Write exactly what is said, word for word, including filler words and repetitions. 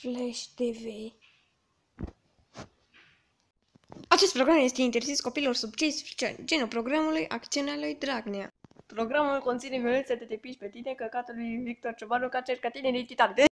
Flash T V. Acest program este interzis copilor sub cincisprezece, genul programului Acțiunea lui Dragnea. Programul conține violență de te piși pe tine, căcatul lui Victor Ciobanu ca cerca tine identitate.